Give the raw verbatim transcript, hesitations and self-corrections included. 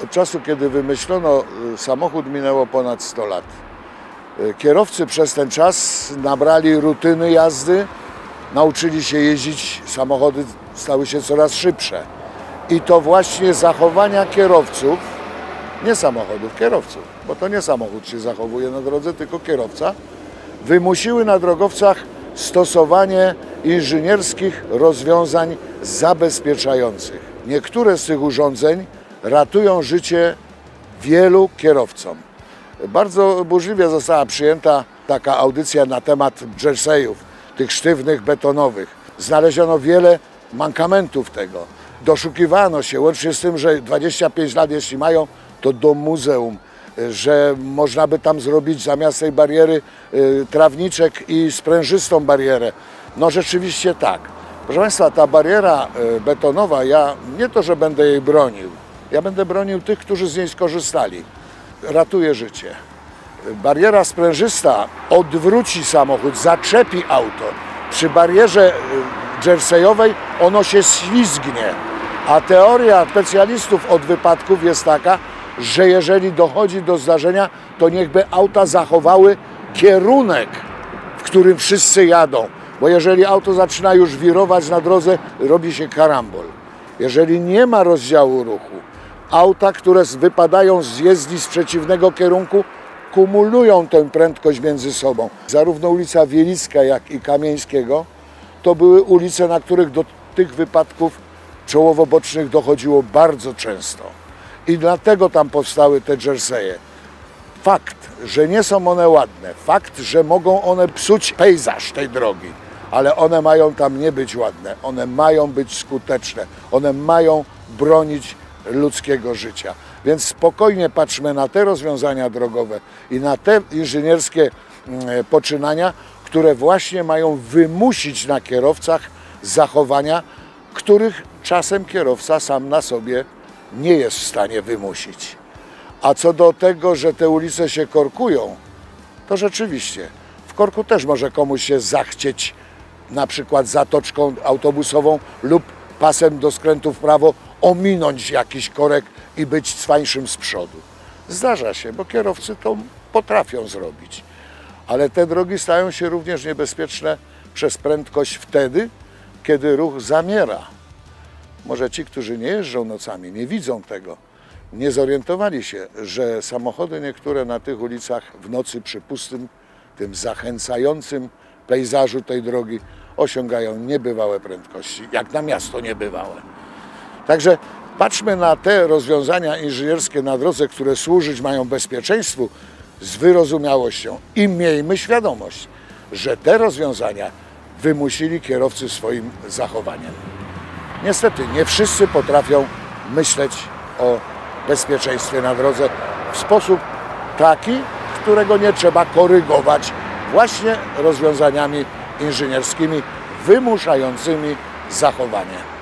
Od czasu, kiedy wymyślono samochód, minęło ponad sto lat. Kierowcy przez ten czas nabrali rutyny jazdy, nauczyli się jeździć, samochody stały się coraz szybsze. I to właśnie zachowania kierowców, nie samochodów, kierowców, bo to nie samochód się zachowuje na drodze, tylko kierowca, wymusiły na drogowcach stosowanie inżynierskich rozwiązań zabezpieczających. Niektóre z tych urządzeń ratują życie wielu kierowcom. Bardzo burzliwie została przyjęta taka audycja na temat jerseyów, tych sztywnych, betonowych. Znaleziono wiele mankamentów tego. Doszukiwano się, łącznie z tym, że dwadzieścia pięć lat, jeśli mają, to do muzeum, że można by tam zrobić zamiast tej bariery y, trawniczek i sprężystą barierę. No rzeczywiście tak. Proszę Państwa, ta bariera y, betonowa, ja nie to, że będę jej bronił, ja będę bronił tych, którzy z niej skorzystali. Ratuje życie. Bariera sprężysta odwróci samochód, zaczepi auto. Przy barierze y, jerseyowej ono się ślizgnie. A teoria specjalistów od wypadków jest taka, że jeżeli dochodzi do zdarzenia, to niechby auta zachowały kierunek, w którym wszyscy jadą. Bo jeżeli auto zaczyna już wirować na drodze, robi się karambol. Jeżeli nie ma rozdziału ruchu, auta, które wypadają z jezdni z przeciwnego kierunku, kumulują tę prędkość między sobą. Zarówno ulica Wielicka, jak i Kamieńskiego to były ulice, na których do tych wypadków czołowo-bocznych dochodziło bardzo często. I dlatego tam powstały te jerseye. Fakt, że nie są one ładne, fakt, że mogą one psuć pejzaż tej drogi, ale one mają tam nie być ładne, one mają być skuteczne, one mają bronić ludzkiego życia. Więc spokojnie patrzmy na te rozwiązania drogowe i na te inżynierskie poczynania, które właśnie mają wymusić na kierowcach zachowania, których czasem kierowca sam na sobie nie jest w stanie wymusić. A co do tego, że te ulice się korkują, to rzeczywiście w korku też może komuś się zachcieć na przykład zatoczką autobusową lub pasem do skrętu w prawo ominąć jakiś korek i być cwańszym z przodu. Zdarza się, bo kierowcy to potrafią zrobić. Ale te drogi stają się również niebezpieczne przez prędkość wtedy, kiedy ruch zamiera. Może ci, którzy nie jeżdżą nocami, nie widzą tego, nie zorientowali się, że samochody niektóre na tych ulicach w nocy przy pustym, tym zachęcającym pejzażu tej drogi osiągają niebywałe prędkości, jak na miasto niebywałe. Także patrzmy na te rozwiązania inżynierskie na drodze, które służyć mają bezpieczeństwu, z wyrozumiałością i miejmy świadomość, że te rozwiązania wymusili kierowcy swoim zachowaniem. Niestety nie wszyscy potrafią myśleć o bezpieczeństwie na drodze w sposób taki, którego nie trzeba korygować właśnie rozwiązaniami inżynierskimi wymuszającymi zachowanie.